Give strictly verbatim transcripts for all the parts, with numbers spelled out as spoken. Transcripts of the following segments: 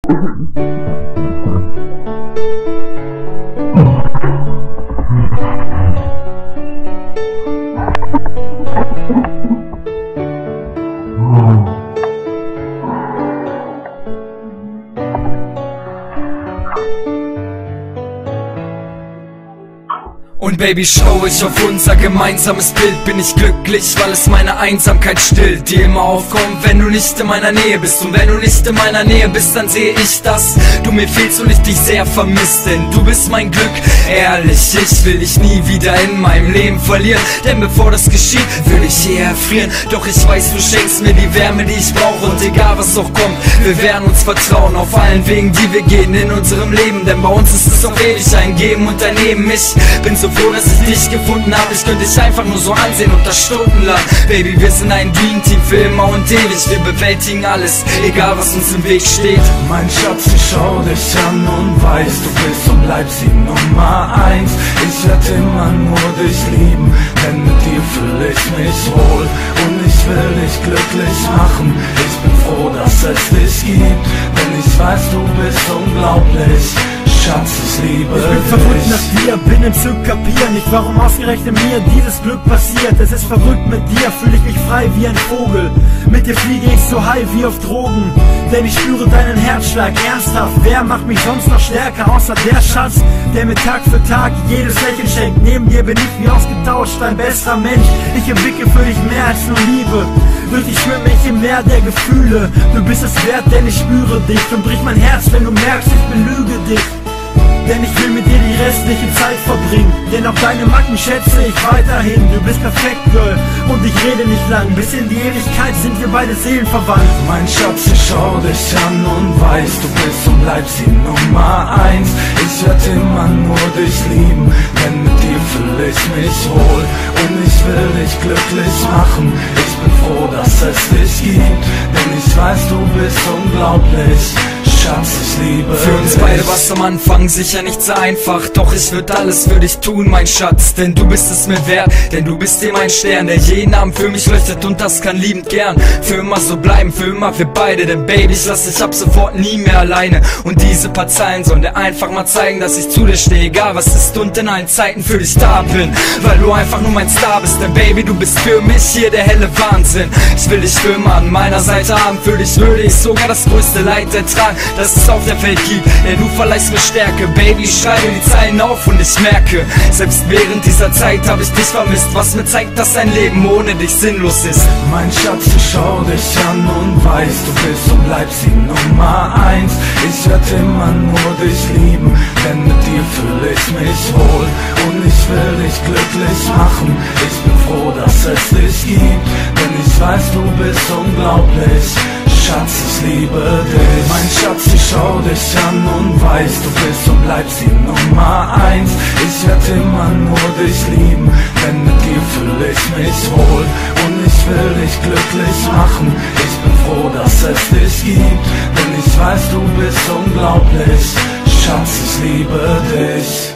Und Baby, schau ich auf unser gemeinsames Bild, bin ich glücklich, weil es meine Einsamkeit stillt, die immer aufkommt, wenn du nicht in meiner Nähe bist. Und wenn du nicht in meiner Nähe bist, dann sehe ich, dass du mir fehlst und ich dich sehr vermisst, denn du bist mein Glück. Ehrlich, ich will dich nie wieder in meinem Leben verlieren, denn bevor das geschieht, will ich hier erfrieren. Doch ich weiß, du schenkst mir die Wärme, die ich brauche, und egal was auch kommt, wir werden uns vertrauen auf allen Wegen, die wir gehen in unserem Leben, denn bei uns ist es auf ewig ein Geben und ein Nehmen. Ich bin so froh, dass ich dich gefunden habe. Ich könnte dich einfach nur so ansehen und das stundenlang. Baby, wir sind ein Dream-Team für immer und ewig. Wir bewältigen alles, egal was uns im Weg steht. Mein Schatz, ich schau dich an und weiß, du bist und bleibst die Nummer eins. Ich werd immer nur dich lieben, denn mit dir fühle ich mich wohl und ich will dich glücklich machen. Ich bin froh, dass es dich gibt, denn ich weiß, du bist unglaublich. Schatz, ich liebe dich. Ich bin verrückt nach dir, bin entzückt, kapier nicht, warum ausgerechnet mir dieses Glück passiert. Es ist verrückt, mit dir fühle ich mich frei wie ein Vogel. Mit dir fliege ich so high wie auf Drogen, denn ich spüre deinen Herzschlag ernsthaft. Wer macht mich sonst noch stärker, außer der Schatz, der mir Tag für Tag jedes Lächeln schenkt. Neben dir bin ich wie ausgetauscht, ein besserer Mensch. Ich entwickle für dich mehr als nur Liebe. Durch dich schwimme ich im Meer der Gefühle. Du bist es wert, denn ich spüre dich und bricht mein Herz, wenn du merkst, ich belüge dich. Denn ich will mit dir die restliche Zeit verbringen, denn auch deine Macken schätze ich weiterhin. Du bist perfekt, Girl, und ich rede nicht lang. Bis in die Ewigkeit sind wir beide seelenverwandt. Mein Schatz, ich schau dich an und weiß, du bist und bleibst die Nummer eins. Ich werd immer nur dich lieben, denn mit dir fühle ich mich wohl und ich will dich glücklich machen. Ich bin froh, dass es dich gibt, denn ich weiß, du bist unglaublich. Schatz, ich liebe Für uns dich. beide war's am Anfang sicher nicht so einfach, doch ich würd alles für dich tun, mein Schatz, denn du bist es mir wert, denn du bist dir mein Stern, der jeden Abend für mich leuchtet und das kann liebend gern für immer so bleiben, für immer für beide, denn Baby, ich lass dich ab sofort nie mehr alleine und diese paar Zeilen sollen dir einfach mal zeigen, dass ich zu dir stehe, egal was ist und in allen Zeiten für dich da bin, weil du einfach nur mein Star bist, denn Baby, du bist für mich hier der helle Wahnsinn. Ich will dich für immer an meiner Seite haben, für dich würde ich sogar das größte Leid ertragen, dass es auf der Welt gibt, denn du verleihst mir Stärke. Baby, ich schreibe die Zeilen auf und ich merke, selbst während dieser Zeit habe ich dich vermisst, was mir zeigt, dass ein Leben ohne dich sinnlos ist. Mein Schatz, ich schau dich an und weiß, du bist und bleibst die Nummer eins. Ich werd immer nur dich lieben, denn mit dir fühle ich mich wohl und ich will dich glücklich machen. Ich bin froh, dass es dich gibt, denn ich weiß, du bist unglaublich. Schatz, ich liebe dich. Mein Schatz, ich schau dich an und weiß, du bist und bleibst die Nummer eins. Ich werd immer nur dich lieben, denn mit dir fühle ich mich wohl und ich will dich glücklich machen. Ich bin froh, dass es dich gibt, denn ich weiß, du bist unglaublich. Schatz, ich liebe dich.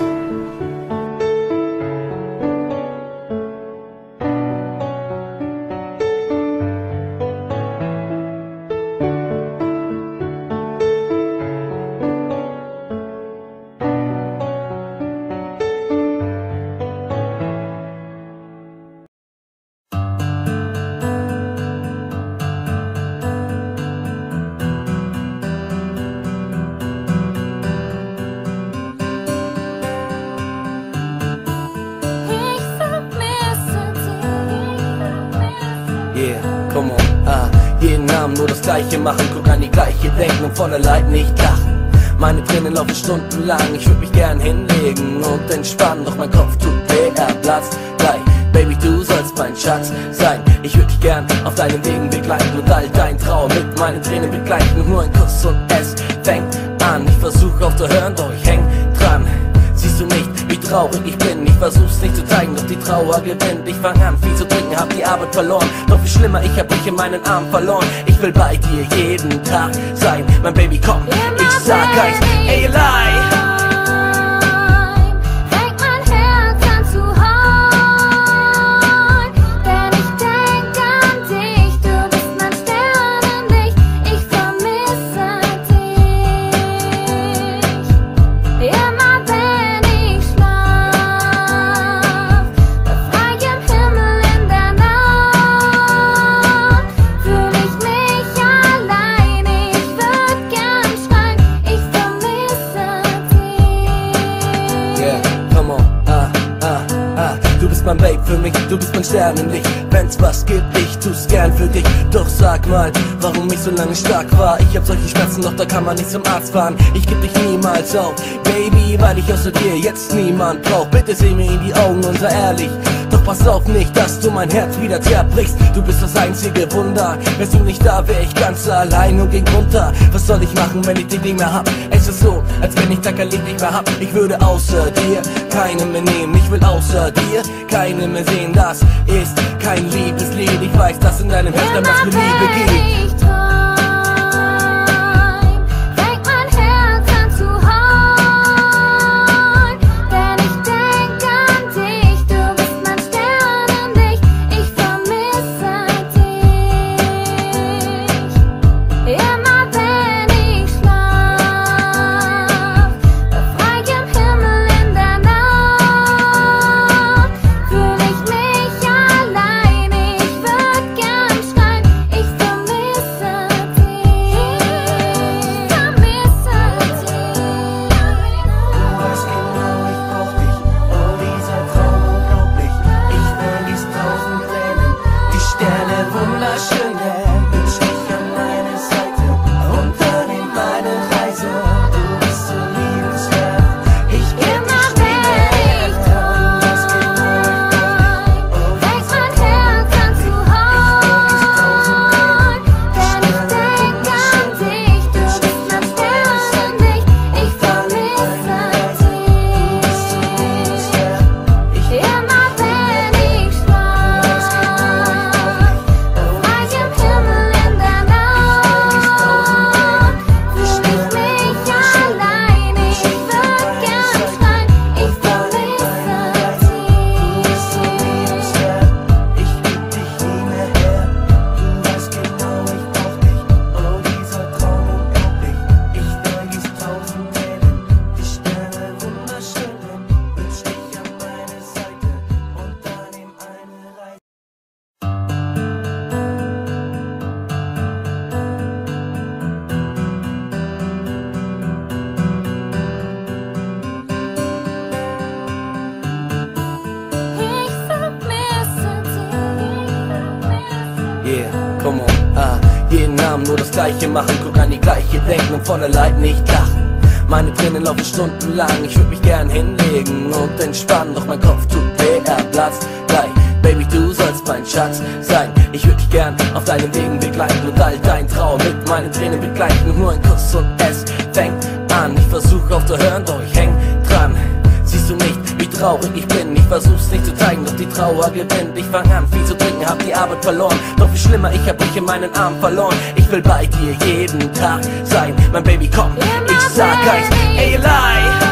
Come on, ah, jeden Abend nur das Gleiche machen, guck an die gleiche denken und voller Leid nicht lachen. Meine Tränen laufen stundenlang, ich würd mich gern hinlegen und entspannen, doch mein Kopf tut weh, er platzt gleich. Baby, du sollst mein Schatz sein, ich würd dich gern auf deinen Wegen begleiten und all dein Traum mit meinen Tränen begleiten. Und nur ein Kuss und es fängt an, ich versuch aufzuhören, doch ich häng dran. Siehst du nicht, wie traurig ich bin? Ich versuch's nicht zu zeigen, doch die Trauer gewinnt. Ich fang an, viel zu trinken, hab die Arbeit verloren. Doch wie schlimmer, ich hab dich in meinen Arm verloren. Ich will bei dir jeden Tag sein. Mein Baby, komm, ich sag eins, ey, lie. du bist mein Sternenlicht. Wenn's was gibt, ich tu's gern für dich. Doch sag mal, warum ich so lange stark war. Ich hab solche Schmerzen, doch da kann man nicht zum Arzt fahren. Ich geb dich niemals auf, Baby, weil ich außer dir jetzt niemand brauch. Bitte seh mir in die Augen und sei ehrlich. Doch pass auf nicht, dass du mein Herz wieder zerbrichst. Du bist das einzige Wunder. Wärst du nicht da, wär ich ganz allein und ging runter. Was soll ich machen, wenn ich dich nicht mehr hab? Es ist so, als wenn ich Tackerlied nicht mehr hab. Ich würde außer dir keinen mehr nehmen. Ich will außer dir keinen mehr sehen. Das ist kein Liebeslied. Ich weiß, dass in deinem Herzen was für Liebe gibt. Come on, ah, jeden Abend nur das Gleiche machen, guck an die gleiche denken und voller Leid nicht lachen. Meine Tränen laufen stundenlang, ich würd mich gern hinlegen und entspannen, doch mein Kopf tut weh, er platzt gleich. Baby, du sollst mein Schatz sein. Ich würd dich gern auf deinen Wegen begleiten und all dein Traum mit meinen Tränen begleiten. Und nur ein Kuss und es fängt an. Ich versuch aufzuhören, doch ich häng dran. Siehst du nicht, wie traurig ich bin? Ich versuch's nicht zu zeigen, doch die Trauer gewinnt. Ich fang an, viel zu trinken, hab die Arbeit verloren. Doch wie schlimmer, ich hab dich in meinen Arm verloren. Ich will bei dir jeden Tag sein. Mein Baby, komm, ich sag eins, ey, Eli.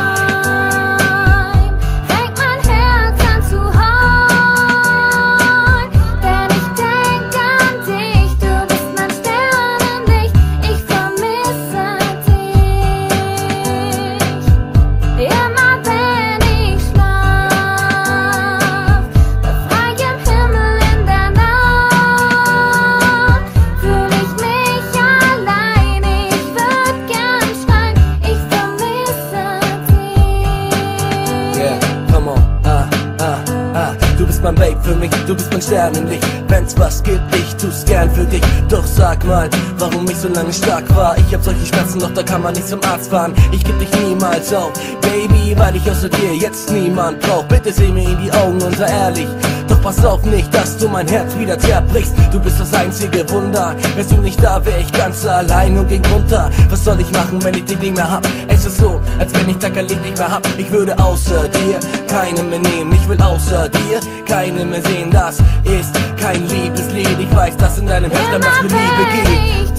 Mein Babe für mich, du bist mein Sternenlicht. Wenn's was gibt, ich tu's gern für dich. Doch sag mal, warum ich so lange stark war. Ich hab solche Schmerzen, doch da kann man nicht zum Arzt fahren. Ich geb dich niemals auf, Baby, weil ich außer dir jetzt niemand brauch. Bitte seh mir in die Augen und sei ehrlich. Doch pass auf nicht, dass du mein Herz wieder zerbrichst. Du bist das einzige Wunder. Wärst du nicht da, wär ich ganz allein und ging runter. Was soll ich machen, wenn ich dich nicht mehr hab? Es ist so, als wenn ich Tackerlied nicht mehr hab. Ich würde außer dir keinen mehr nehmen. Ich will außer dir keinen mehr sehen. Das ist kein Liebeslied. Ich weiß, dass in deinem Herzen was für Liebe gibt.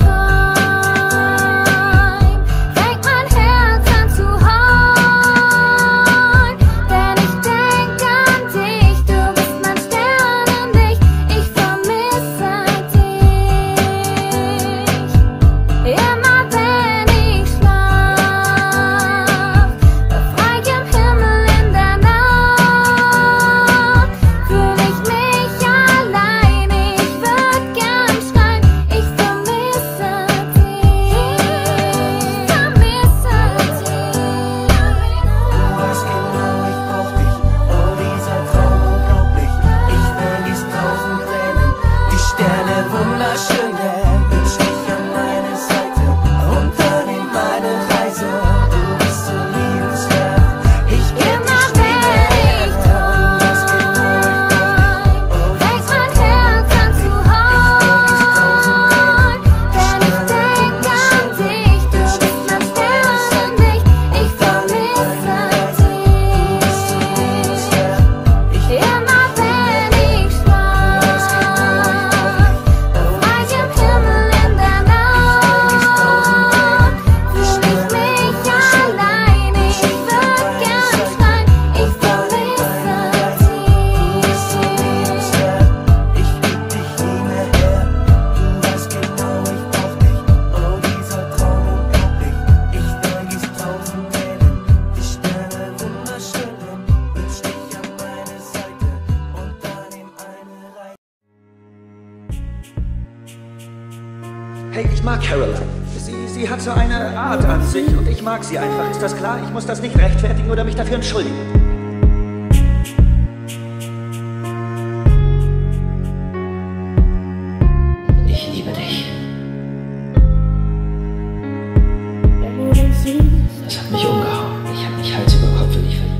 Miss mag Caroline. Sie, sie hat so eine Art an sich und ich mag sie einfach. Ist das klar? Ich muss das nicht rechtfertigen oder mich dafür entschuldigen. Ich liebe dich. Das hat mich umgehauen. Ich hab mich Hals über Kopf für dich verliebt.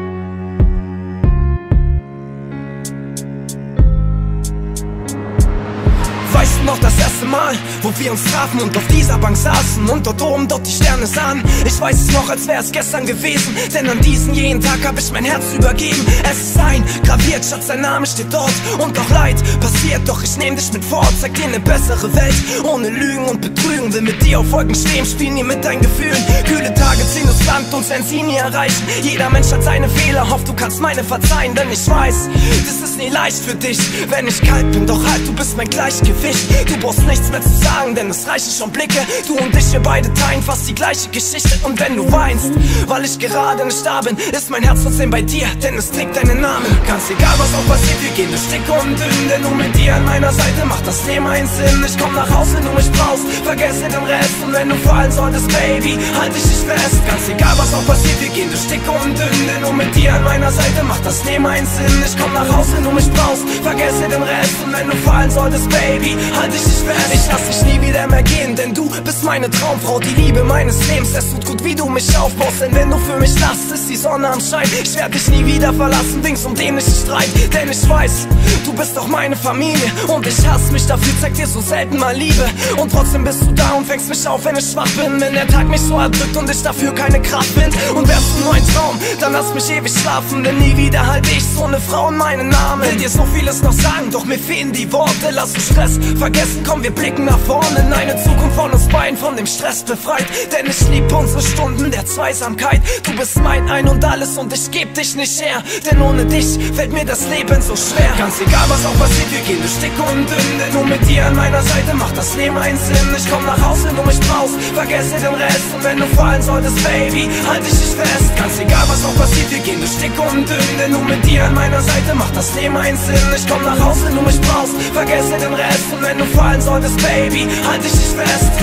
Weißt du noch das erste Mal, wo wir uns trafen und auf dieser Bank saßen und dort oben dort die Sterne sahen? Ich weiß es noch, als wäre es gestern gewesen, denn an diesen jeden Tag hab ich mein Herz übergeben. Es ist eingraviert, statt sein Name steht dort und auch Leid passiert, doch ich nehm dich mit fort. Zeig dir eine bessere Welt, ohne Lügen und Betrügen. Will mit dir auf Wolken stehen, spiel nie mit deinen Gefühlen. Kühle Tage ziehen durchs Land und werden sie nie erreichen. Jeder Mensch hat seine Fehler, hofft du kannst meine verzeihen, denn ich weiß, das ist nie leicht für dich, wenn ich kalt bin, doch halt, du bist mein Gleichgewicht. Du brauchst nichts mehr zu sagen, denn es reichen schon Blicke. Du und ich, wir beide teilen fast die gleiche Geschichte. Und wenn du weinst, weil ich gerade nicht da bin, ist mein Herz trotzdem bei dir, denn es trägt deinen Namen. Ganz egal was auch passiert, wir gehen durch dick und dünn, denn nur mit dir an meiner Seite macht das Leben einen Sinn. Ich komm nach Hause, wenn du mich brauchst, vergesse den Rest. Und wenn du fallen solltest, Baby, halt ich dich fest. Ganz egal was auch passiert, wir gehen durch dick und dünn, denn nur mit dir an meiner Seite macht das Leben einen Sinn. Ich komm nach Hause, wenn du mich brauchst, vergesse den Rest. Und wenn du fallen solltest, Baby, halt ich dich fest. Ich lass dich nie wieder mehr gehen, denn du bist meine Traumfrau, die Liebe meines Lebens. Es tut gut, wie du mich aufbaust, denn wenn du für mich lachst, ist die Sonne am Schein. Ich werd dich nie wieder verlassen, Dings um den nicht Streit, denn ich weiß, du bist auch meine Familie und ich hasse mich dafür, zeig dir so selten mal Liebe. Und trotzdem bist du da und fängst mich auf, wenn ich schwach bin, wenn der Tag mich so erdrückt und ich dafür keine Kraft find. Und wärst du nur ein Traum, dann lass mich ewig schlafen, denn nie wieder halt ich so eine Frau in meinen Namen. Will dir so vieles noch sagen, doch mir fehlen die Worte. Lass uns Stress vergessen, komm, wir blicken nach vorne in eine Zukunft von uns beiden, von dem Stress befreit. Denn ich lieb unsere Stunden der Zweisamkeit. Du bist mein Ein und Alles und ich geb dich nicht her, denn ohne dich fällt mir das Leben so schwer. Ganz egal was auch passiert, wir gehen durch dick und dünn, denn nur mit dir an meiner Seite macht das Leben einen Sinn. Ich komm nach Hause, wenn du mich brauchst, vergesse den Rest. Und wenn du fallen solltest, Baby, halt ich dich fest. Ganz egal was auch passiert, wir gehen durch dick und dünn, denn nur mit dir an meiner Seite macht das Leben einen Sinn. Ich komm nach Hause, wenn du mich brauchst, vergesse den Rest. Und wenn du fallen solltest, Baby, halt ich dich fest.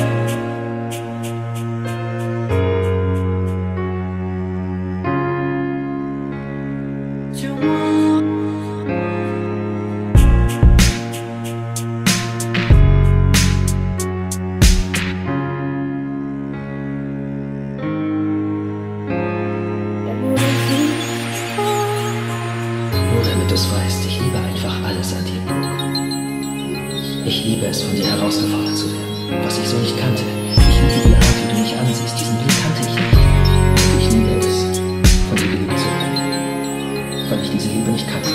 Nur damit du es weißt, ich liebe einfach alles an dir. Ich liebe es, von dir herausgefordert zu werden, was ich so nicht kannte. Ich liebe die Art, wie du mich ansiehst, diesen Blick kannte ich nicht. Ich liebe es, von dir geliebt zu werden, weil ich diese Liebe nicht kannte.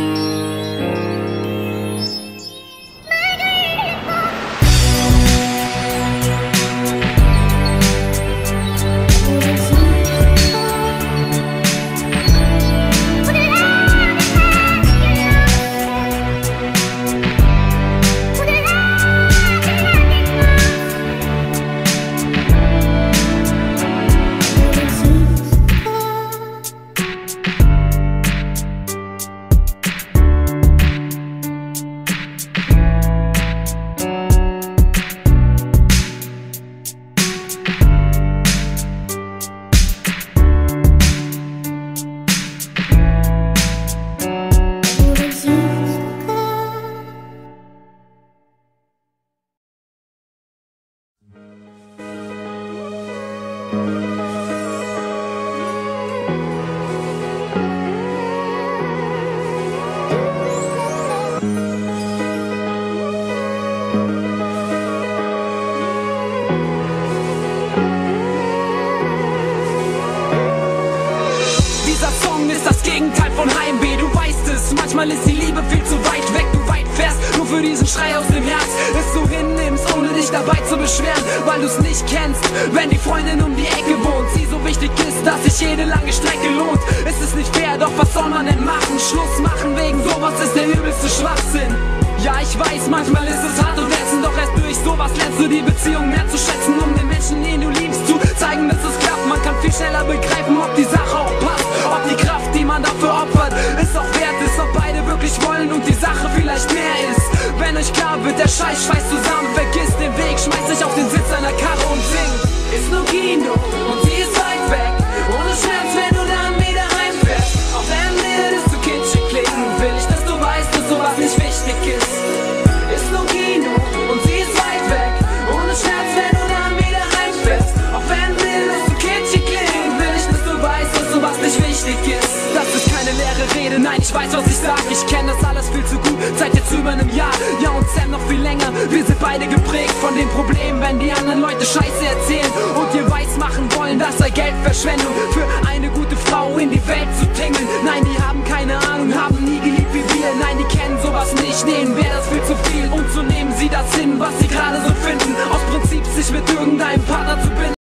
Manchmal ist die Liebe viel zu weit weg, du weit fährst, nur für diesen Schrei aus dem Herz, es so hinnimmst, ohne dich dabei zu beschweren, weil du es nicht kennst, wenn die Freundin um die Ecke wohnt, sie so wichtig ist, dass sich jede lange Strecke lohnt. Ist es nicht fair, doch was soll man denn machen? Schluss machen wegen sowas ist der übelste Schwachsinn. Ja, ich weiß, manchmal ist es hart und ätzend, doch erst durch sowas lernst du die Beziehung mehr zu schätzen, um den Menschen, den du liebst, zu zeigen, dass es klappt. Man kann viel schneller begreifen, ob die Sache auch passt, ob die Kraft, die man dafür opfert, es auch wert ist, ob beide wirklich wollen und die Sache vielleicht mehr ist. Wenn euch klar wird, der Scheiß schweißt zusammen, vergisst den Weg, schmeißt euch Kino und sie ist weit weg. Ohne Schmerz, wenn du dann wieder heimfährst. Auch wenn mir das zu kitschig klingt, will ich, dass du weißt, dass sowas nicht wichtig ist. Ist nur Kino und sie ist weit weg. Ohne Schmerz, wenn du dann wieder heimfährst. Auch wenn mir das zu kitschig klingt, will ich, dass du weißt, dass sowas nicht wichtig ist. Das ist keine leere Rede, nein, ich weiß, was ich sag. Ich kenn das alles viel zu gut, seit jetzt über einem Jahr. Ja, und Sam noch viel länger. Wir sind beide geprägt von den Problemen, wenn die anderen Leute Scheiße erzählen und dir weiß machen wollen, das sei Geldverschwendung, für eine gute Frau in die Welt zu tingeln. Nein, die haben keine Ahnung, haben nie geliebt wie wir. Nein, die kennen sowas nicht, denen wäre das viel zu viel. Und so nehmen sie das hin, was sie gerade so finden, aus Prinzip sich mit irgendeinem Partner zu binden.